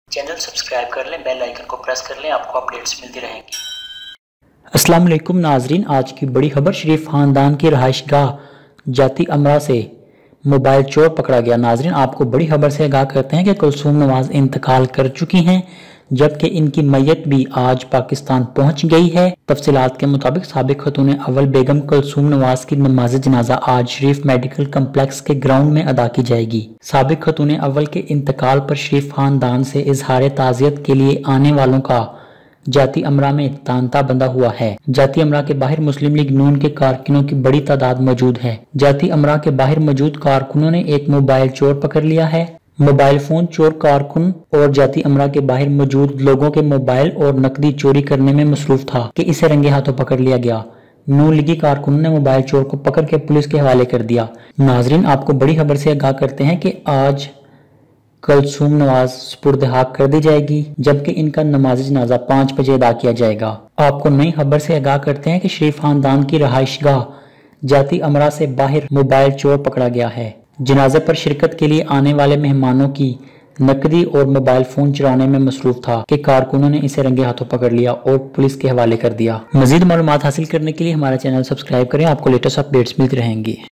Channel subscribe कर लें, bell icon को प्रेस कर लें, आपको अपडेट्स मिलती रहेंगी। अस्सलाम वालेकुम नाजरीन, आज की बड़ी खबर, शरीफ खानदान की रहायशगाह जाती अमरा से मोबाइल चोर पकड़ा गया। नाजरीन, आपको बड़ी खबर से आगाह करते हैं कि कुलसूम नवाज इंतकाल कर चुकी हैं, जबकि इनकी मैयत भी आज पाकिस्तान पहुंच गई है। तफसीलात के मुताबिक साबिक खतून अव्वल बेगम कुलसूम नवाज की नमाज जनाजा आज शरीफ मेडिकल कम्प्लेक्स के ग्राउंड में अदा की जाएगी। साबिक खतून अव्वल के इंतकाल पर शरीफ खानदान से इजहार ताज़ियत के लिए आने वालों का जाती अमरा में तांता बंधा हुआ है। जाती अमरा के बाहर मुस्लिम लीग नून के कारकुनों की बड़ी तादाद मौजूद है। जाती अमरा के बाहर मौजूद कारकुनों ने एक मोबाइल चोर पकड़ लिया है। मोबाइल फोन चोर कारकुन और जाती अमरा के बाहर मौजूद लोगों के मोबाइल और नकदी चोरी करने में मसरूफ था कि इसे रंगे हाथों पकड़ लिया गया। नून लीगी कारकुनों ने मोबाइल चोर को पकड़ के पुलिस के हवाले कर दिया। नाजरीन, आपको बड़ी खबर से आगाह करते हैं कि आज कुलसूम नवाज सुपुर्द हाक कर दी जाएगी, जबकि इनका नमाज जनाजा 5 बजे अदा किया जाएगा। आपको नई खबर से आगाह करते हैं कि शरीफ खानदान की रहायशगाह जाती अमरा से बाहर मोबाइल चोर पकड़ा गया है। जनाजे पर शिरकत के लिए आने वाले मेहमानों की नकदी और मोबाइल फोन चुराने में मसरूफ था कि कारकुनों ने इसे रंगे हाथों पकड़ लिया और पुलिस के हवाले कर दिया। मजीद मालूमात हासिल करने के लिए हमारा चैनल सब्सक्राइब करें, आपको लेटेस्ट अपडेट्स मिलती रहेंगी।